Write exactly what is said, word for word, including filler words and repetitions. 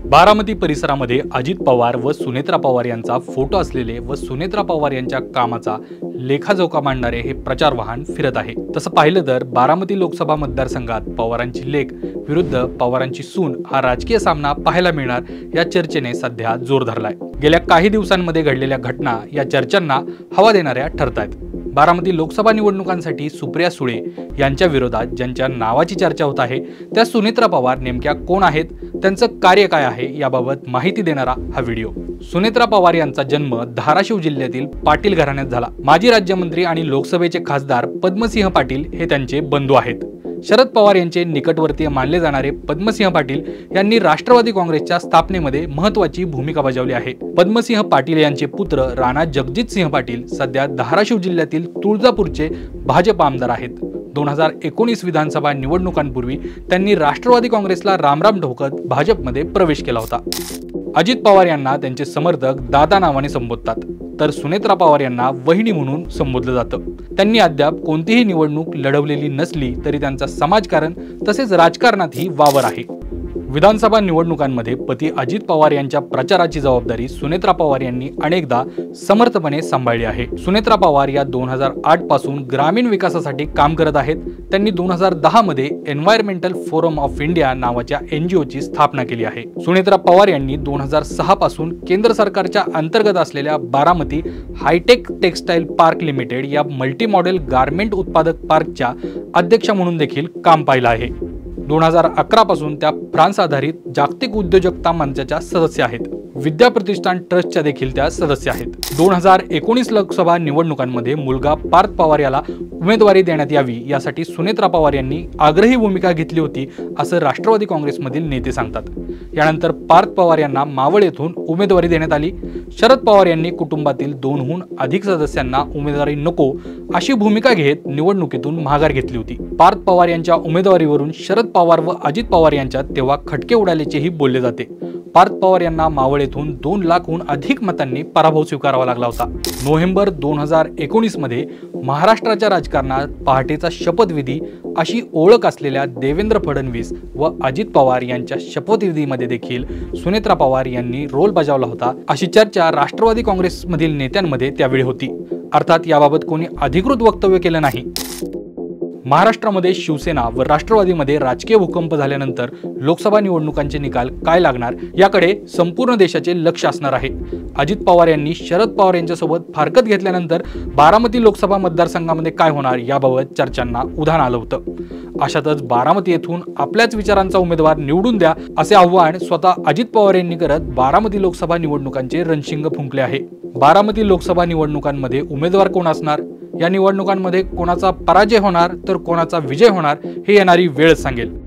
बारामती परिसरामध्ये अजित पवार व सुनेत्रा पवार यांचा फोटो असलेले व सुनेत्रा पवार यांच्या कामाचा लेखाजोखा मांडणारे हे प्रचार वाहन फिरत आहे। तसं पाहिलं तर बारामती लोकसभा मतदारसंघात पवारांची लेक विरुद्ध पवारांची सून हा राजकीय सामना पाहायला मिळणार या चर्चेने सध्या जोर धरलाय। गेल्या काही दिवसांमध्ये घडलेल्या घटना या चर्चांना हवा देणाऱ्या ठरतायत। बारामती लोकसभा निवडणुकांसाठी सुप्रिया सुळे यांच्या विरोधात ज्यांच्या नावाची चर्चा होत आहे त्या सुनेत्रा पवार नेमक्या कोण आहेत, त्यांचं कार्य काय आहे याबाबत माहिती देणारा हा व्हिडिओ। सुनेत्रा पवार यांचा जन्म धाराशिव जिल्ह्यातील पाटील घराण्यात झाला। माजी राज्यमंत्री आणि लोकसभेचे खासदार पद्मसिंह पाटील हे त्यांचे बंधू आहेत। शरद पवार यांचे निकटवर्तीय मानले जाणारे पद्मसिंह पाटील यांनी राष्ट्रवादी काँग्रेसच्या स्थापनेमध्ये महत्त्वाची भूमिका बजावली आहे। पद्मसिंह पाटील यांचे पुत्र राणा जगजितसिंह पाटील सध्या धाराशिव जिल्ह्यातील तुळजापूरचे भाजप आमदार आहेत। दोन हजार एकोणीस विधानसभा निवडणुकांपूर्वी त्यांनी राष्ट्रवादी काँग्रेसला रामराम ठोकत भाजपमध्ये प्रवेश केला होता। अजित पवार यांना त्यांचे समर्थक दादा नावाने संबोधतात, तर सुनेत्रा पवार यांना वहिनी म्हणून संबोधलं जातं। त्यांनी अद्याप कोणतीही निवडणूक लढवलेली नसली तरी त्यांचा समाजकारण तसेच राजकारणातही वावर आहे। विधानसभा निवडणुकांमध्ये पती अजित पवार यांच्या प्रचाराची जबाबदारी सुनेत्रा पवार यांनी अनेकदा समर्थपणे सांभाळली आहे। सुनेत्रा पवार या दोन हजार आठ पासून ग्रामीण विकासासाठी काम करत आहेत। त्यांनी दोन हजार दहा मध्ये एन्व्हायरमेंटल फोरम ऑफ इंडिया नावाच्या एनजीओ ची स्थापना केली आहे। सुनेत्रा पवार यांनी दोन हजार सहा पासून केंद्र सरकारच्या अंतर्गत असलेल्या Baramati hi tech textile park limited या मल्टी मॉडेल गारमेंट उत्पादक पार्कच्या अध्यक्ष म्हणून देखील काम पाहिलं आहे। दोन हजार अकरा पासून त्या फ्रान्स आधारित जागतिक उद्योजकता मंचाच्या सदस्य आहेत। विद्या प्रतिष्ठान ट्रस्टच्या देखील त्या सदस्य आहेत। दोन हजार एकोणीस लोकसभा निवडणुकांमध्ये मुलगा पार्थ पवार याला उमेदवारी देण्यात यावी यासाठी सुनेत्रा पवार यांनी आग्रही भूमिका घेतली होती असं राष्ट्रवादी काँग्रेसमधील नेते सांगतात। यानंतर पार्थ पवार यांना मावळ येथून उमेदवारी देण्यात आली। शरद पवार यांनी कुटुंबातील दोनहून अधिक सदस्यांना उमेदवारी नको अशी भूमिका घेत निवडणुकीतून माघार घेतली होती। पार्थ पवार यांच्या उमेदवारीवरून शरद पवार व अजित पवार यांच्यात तेव्हा खटके उडाल्याचेही बोलले जाते। पार्थ पवार यांना मावळ येथून दोन लाखहून अधिक मतांनी पराभव स्वीकारावा लागला होता। नोव्हेंबर दोन हजार एकोणीस मध्ये महाराष्ट्राच्या राजकारणात पहाटेचा शपथविधी अशी ओळख असलेल्या देवेंद्र फडणवीस व अजित पवार यांच्या शपथविधीमध्ये देखील सुनेत्रा पवार यांनी रोल बजावला होता अशी चर्चा राष्ट्रवादी काँग्रेसमधील नेत्यांमध्ये त्यावेळी होती। अर्थात याबाबत कोणी अधिकृत वक्तव्य केलं नाही। महाराष्ट्रामध्ये शिवसेना व राष्ट्रवादीमध्ये राजकीय भूकंप झाल्यानंतर लोकसभा निवडणुकांचे निकाल काय लागणार याकडे संपूर्ण देशाचे लक्ष असणार आहे। अजित पवार यांनी शरद पवार यांच्यासोबत फारकत घेतल्यानंतर बारामती लोकसभा मतदारसंघामध्ये काय होणार याबाबत चर्चांना उधाण आलं होतं। अशातच बारामती येथून आपल्याच विचारांचा उमेदवार निवडून द्या असे आव्हान स्वतः अजित पवार यांनी करत बारामती लोकसभा निवडणुकांचे रणशिंग फुंकले आहे। बारामती लोकसभा निवडणुकांमध्ये उमेदवार कोण असणार, या निवडणुकांमध्ये कोणाचा पराजय होणार तर कोणाचा विजय होणार हे येणारी वेळ सांगेल।